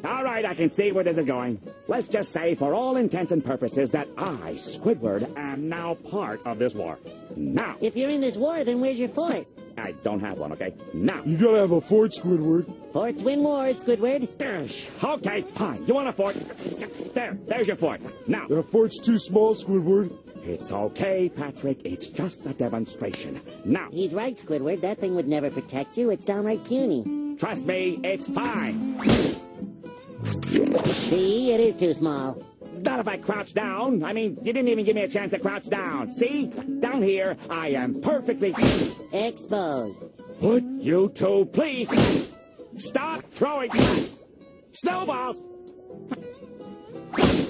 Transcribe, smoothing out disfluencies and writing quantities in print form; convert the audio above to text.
All right, I can see where this is going. Let's just say, for all intents and purposes, that I, Squidward, am now part of this war. Now. If you're in this war, then where's your fort? I don't have one, okay? Now. You gotta have a fort, Squidward. Forts win wars, Squidward. Okay, fine. You want a fort? There's your fort. Now. The fort's too small, Squidward. It's okay, Patrick. It's just a demonstration. Now. He's right, Squidward. That thing would never protect you. It's downright puny. Trust me, it's fine. See, it is too small. Not if I crouch down. I mean, you didn't even give me a chance to crouch down. See? Down here, I am perfectly exposed. Would you two please stop throwing snowballs?